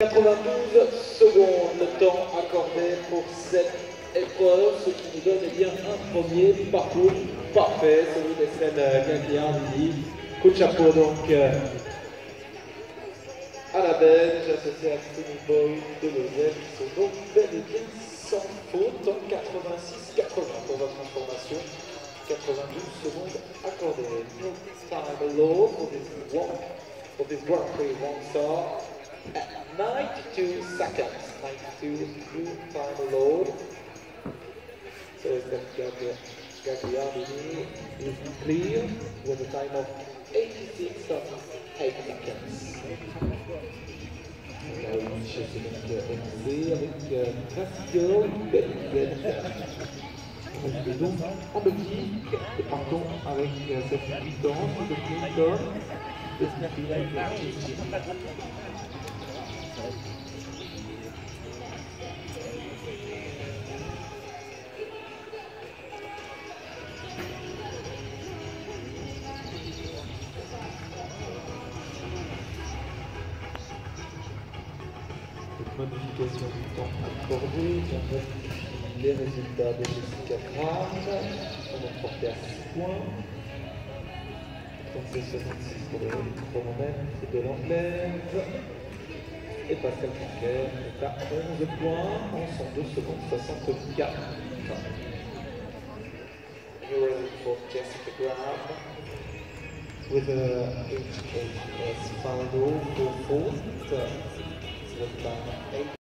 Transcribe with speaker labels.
Speaker 1: 92 secondes, le temps accordé pour cette épreuve, ce qui nous donne bien un premier parcours parfait, celui de Sven Gagliardini. Coup de chapeau donc à la Belge, associé à Tony Boy de Lausanne, qui sont donc bel et bien sans faute, donc 86-80 pour votre information. 92 secondes accordées. No time low for this Grand Prix one star at 92 seconds. 92 new time load. So Gagliardini is clear with a time of 86.8 seconds. Là, Michel s'est donc écrasé avec presque une belle dizaine. Et donc en Belgique, et partons avec cette puissance de Clinton, de Snappi avec la modification du temps accordé, on rectifie les résultats de Jessica Graham, on va porter à 6 points, donc c'est 66 pour le chronomètre de l'anglaise, et Pascal Franquer est à 11 points en 102 secondes 64. New result for Jessica Graham with a HHS final for fourth. Time 8.